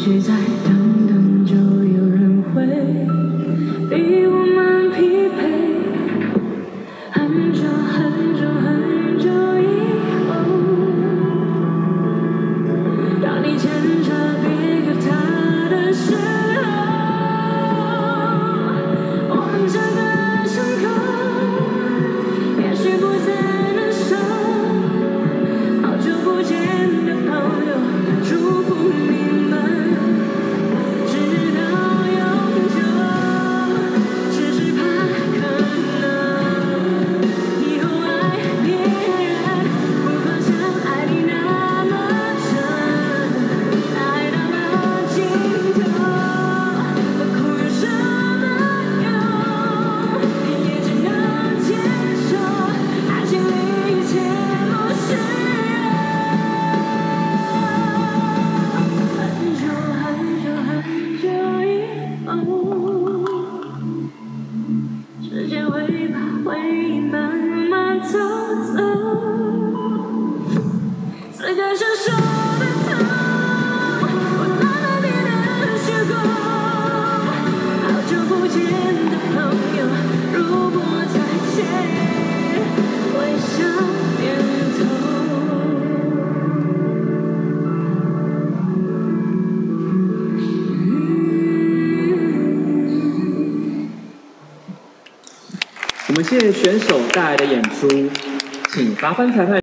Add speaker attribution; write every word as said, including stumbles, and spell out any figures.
Speaker 1: 许再等等，就有人会比我们匹配。很久很久很久以后，当你牵着别个他的时候，我们这个伤口也许不再能收。好久不见的朋友，祝福你们直到永久。只是怕可能以后爱别人不放像爱你那么真，爱到了尽头，何苦有什么用？也只能接受爱情里一切不是人。很久很久很久以后，时间会把回忆慢慢走走，此刻伸手的痛，我慢慢变得虚构。好久不见的朋友，如果再见，微笑点头。
Speaker 2: 我们谢谢选手带来的演出，请麻烦裁判。